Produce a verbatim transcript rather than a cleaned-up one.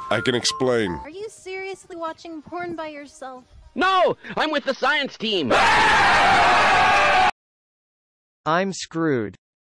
I can explain. Are you seriously watching porn by yourself? No! I'm with the science team! I'm screwed.